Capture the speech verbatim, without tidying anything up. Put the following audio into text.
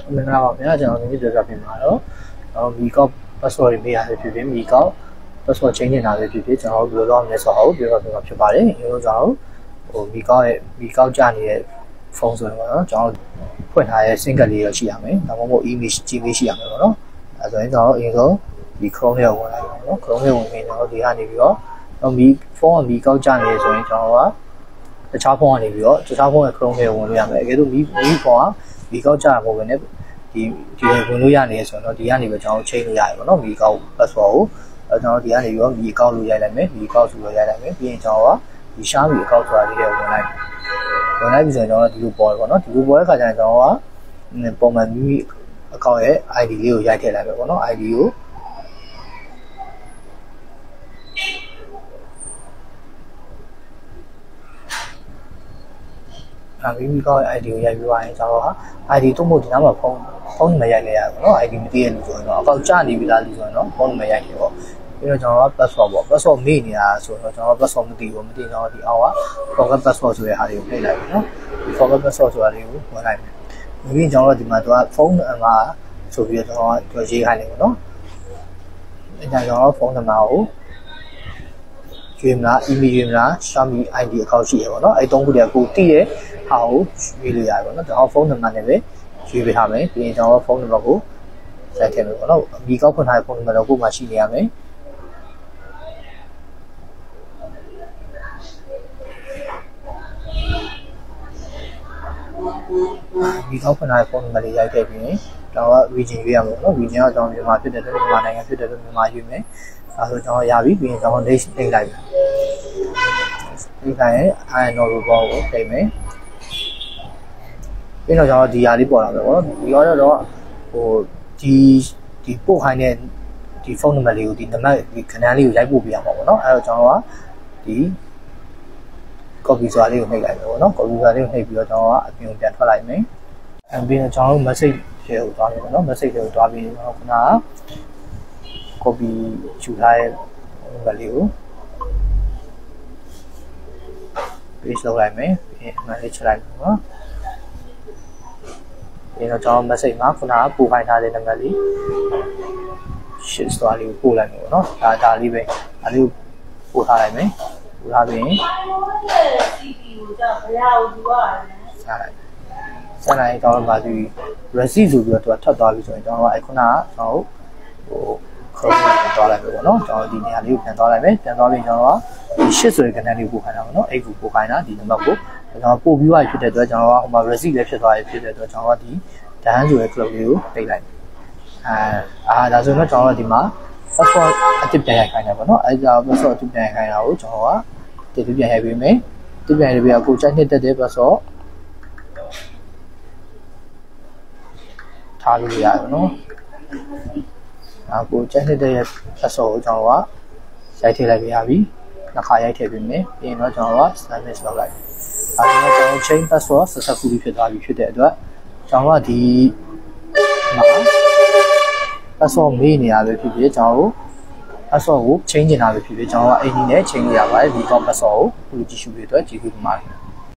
မင်္ဂလာပါခင်ဗျာကျွန်တော်ဒီနေ့ပြောပြပေးမှာတော့ကျွန်တော်မီကောက် password တွေပေးရဖြစ်ဖြစ်မီကောက် password change နေတာပဲဖြစ်ဖြစ်ကျွန်တော်တို့ဘယ်လိုလုပ်မလဲဆိုတော့ပြောပြပေးမှာဖြစ်ပါတယ်ဒီလိုကြောင့်ဟိုမီကောက်ရဲ့မီကောက်ကြနေတဲ့ဖုန်းဆိုရင်ပေါ့နော်ကျွန်တော်ဖွင့်ထားတဲ့ sync ကလေးတော့ရှိရမယ်ဒါမှမဟုတ် image ကြည့်ပေးရှိရမယ်ပေါ့နော်အဲဆိုရင်ကျွန်တော်အရင်ဆုံးဒီ Chrome ထဲကိုဝင်လိုက်ပါနော် Chrome ထဲဝင်ပြီးတော့ဒီကနေပြီးတော့မီဖုန်းကမီကောက်ကြနေဆိုရင်ကျွန်တော်ကတခြားဖုန်းကနေပြီးတော့တခြားဖုန်းရဲ့ Chrome ထဲကိုဝင်လို့ရမယ်အကယ်လို့မီမီဖုန်းကမီကောက်ကြတာမဟုတ်ဘဲနဲ့ဒီဒီဝင်လို့ရနေဆိုတော့ဒီကနေပဲကျွန်တော်ချိန်လို့ရတယ်ပေါ့နော်မီကောက် password ကိုအဲကျွန်တော်ဒီကနေပြီးတော့မီအကောင့်လို့ရိုက်လိုက်မယ်မီအကောင့်ဆိုလို့ရိုက်လိုက်မယ်ပြီးရင်ကျွန်တော်ကဒီရှားမီအကောင့်ဆိုတာလေးတွေဝင်လိုက်ဝင်လိုက်ပြီဆိုရင်ကျွန်တော်ဒီလိုပေါ်တယ်ပေါ့နော်ဒီလိုပေါ်တဲ့ခါကျရင်ကျွန်တော်ကပုံမှန်မီအကောင့်ရဲ့ ไอ ดี လေးကိုရိုက်ထည့်လိုက်ပဲပေါ့နော် ไอ ดี ကိုမီမီကောက်ရဲ့ ไอ ดี ကိုရိုက်ပြီးသွားရင်ကျွန်တော်က ไอ ดี တို့မို့ဒီနားမှာဖုန်းဖုန်းနံပါတ်ရိုက်ခဲ့ရတယ်ပေါ့နော် ไอ ดี မသိရလို့ဆိုရင်တော့အကောင့်ကျနေပြီလားလို့ဆိုရင်တော့ဖုန်းနံပါတ်ရိုက်တယ်ပေါ့ပြီးတော့ကျွန်တော်က password ပေါ့ password မေ့နေတာဆိုတော့ကျွန်တော် password မသိဘူးမသိတော့ဒီအောက်က forget password ဆိုတဲ့ဟာတွေကိုနှိပ်လိုက်ပြီနော်ဒီ forget password ဆိုတာလေးကိုဝင်လိုက်မယ်ပြီးရင်ကျွန်တော်တို့ဒီမှာသူကဖုန်းနံပါတ်ဆိုပြီးတော့ကျွန်တော်ကရေးခိုင်းတယ်ပေါ့နော်အဲဒါကြောင့်ဖုန်းနံပါတ်ကိုကျွေးမလား email ကျွေးမလား Xiaomi ไอ ดี အကောင့်ရှိရပေါ့နော်အဲသုံးခုတည်းကိုတည်ရဲ့ဟာကိုရွေးလို့ရတယ်ပေါ့နော်ကျွန်တော်ဖုန်းနံပါတ်နဲ့ပဲရွေးပေးထားမယ်ပြီးရင်ကျွန်တော်ဖုန်းနံပါတ်ကိုဆက်ထည့်မယ်ပေါ့နော်အမီကောက်ဖွင့်ထားတဲ့ဖုန်းနံပါတ်တော့ကိုမှရှိနေရမယ်ဒီကောက်ဖွင့်ထားတဲ့ဖုန်းနံပါတ်လေးရိုက်ခဲ့ပြီးရင်ကျွန်တော်က region ရွေးရမှာပေါ့နော် region ကကျွန်တော်မြန်မာဖြစ်တဲ့အတွက်မြန်မာနိုင်ငံဖြစ်တဲ့အတွက်မြန်မာရွေးမယ်အဲဆိုကျွန်တော်ရပြီပြီးရင်ကျွန်တော် next နှိပ်လိုက်မယ်ဒီတိုင်း I know ဘောကိုထိမယ်ပြီးတော့ကျွန်တော်ဒီဟာလေးပေါ်လာမယ်ပေါ့နော်ဒီတော့ဟိုဒီဒီပို့ခိုင်းတဲ့ဒီဖုန်းနံပါတ်လေးကိုဒီနံပါတ်ဒီခဏလေးကိုရိုက်ပို့ပြရမှာပေါ့နော်အဲတော့ကျွန်တော်ကဒီ copy ဆိုတာလေးကိုနှိပ်လိုက်မယ်ပေါ့နော် copy ဆိုတာလေးကိုနှိပ်ပြီးတော့ကျွန်တော်ကအပြင်ပြန်ထွက်လိုက်မယ်အဲပြီးတော့ကျွန်တော်တို့ message ထဲကိုသွားမယ်ပေါ့နော် message ထဲကိုသွားပြီးတော့ခုနက copy ယူထားတဲ့နံပါတ်လေးကို paste လုပ်လိုက်မယ်ပြီးရင်အမှန်လေးချက်လိုက်မယ်နော်ဒီတော့ကျွန်တော် message မှာခုနကပို့ခိုင်းထားတဲ့နံပါတ်လေး shit ဆိုတာလေးကိုပို့လိုက်မယ်ပေါ့နော်ဒါဒါလေးပဲဒါလေးကိုပို့ထားလိုက်မယ်ပို့ထားပြီးရင်ဆက်လိုက်ဆက်လိုက်တော့ပါဒီ receipt ဆိုပြီးတော့သူကထွက်သွားပြီဆိုရင်ကျွန်တော်ကအခုနကကျွန်တော်ဟို Chrome ကိုသွားလိုက်ပဲပေါ့နော်ကျွန်တော်ဒီနေရာလေးကိုပြန်သွားလိုက်မယ်ပြန်သွားပြီးကျွန်တော်ကဒီ shit ဆိုတဲ့ content လေးကိုပို့ခိုင်းတာပေါ့နော်အဲ့ကိုပို့ခိုင်းတာဒီနံပါတ်ကိုကျွန်တော်ပို့ပြီးသွားပြီဖြစ်တဲ့အတွက်ကျွန်တော်ကဟိုမှာ receipt လည်းဖြစ်သွားပြီဖြစ်တဲ့အတွက်ကျွန်တော်ကဒီ done ဆိုတဲ့ club လေးကိုပိတ်လိုက်အဲအာဒါဆိုတော့ကျွန်တော်ကဒီမှာ password အတစ်ပြန်ရိုက်ခိုင်းတယ်ပေါ့နော်အဲ့ဒါ password အတစ်ပြန်ရိုက်ခိုင်းတာကိုကျွန်တော်ကတည်ပြန်ရိုက်ပေးမယ်တည်ပြန်ရိုက်ပြီးတော့ကိုကြိုက်နှစ်တက်တဲ့ password ထားလို့ရတယ်နော်အခုကြိုက်နှစ်တက်ရဲ့ password ကိုကျွန်တော်ကရိုက်ထည့်လိုက်ပြရပြီနှစ်ခါရိုက်ထည့်ပေးမယ်ပြီးရင်တော့ကျွန်တော်က submit လုပ်လိုက်အဲဒီတော့ကျွန်တော် change password successfully ဖြစ်သွားပြီဖြစ်တဲ့အတွက်ကျွန်တော်ကဒီမှာ password မေးနေရပဲဖြစ်ဖြစ်ကျွန်တော် password ကို change နေတာပဲဖြစ်ဖြစ်ကျွန်တော်ကအဲ့ဒီနဲ့ change ရပါတယ်ဒီ password ကိုခုကြည့်ရှုပြီးတော့ကြည့်ပြီးပါမယ်